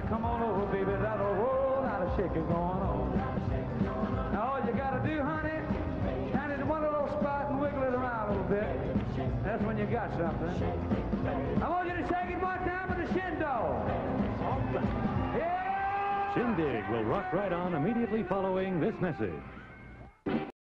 come on over, baby. There's a whole lot of shaking going on. Now all you got to do, honey, stand in one little spot and wiggle it around a little bit. That's when you got something. I want you to shake it one time with the Shin-Dog. Yeah! Shindig will rock right on immediately following this message.